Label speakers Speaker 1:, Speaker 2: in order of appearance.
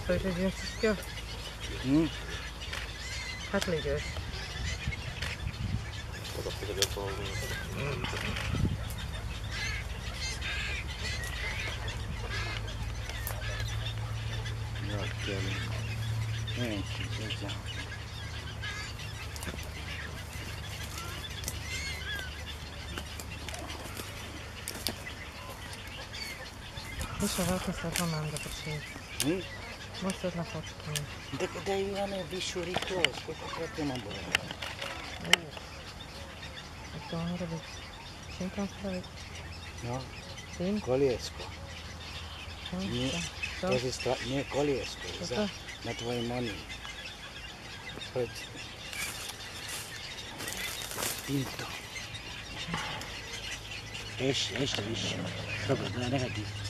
Speaker 1: To je ženského. Hatli jdeš. Više ovako se to nam da početi. Možete odmah fotkati.
Speaker 2: Da Ivane višu rikos, koliko kratko nam bude.
Speaker 1: To mora biti. Čim tam staviti?
Speaker 2: No,
Speaker 1: Čim?
Speaker 2: kolijesko.
Speaker 1: Što?
Speaker 2: Nije kolijesko,
Speaker 1: Što?
Speaker 2: na tvojim onim. Tinto. Ještě više. Dobro, da negati.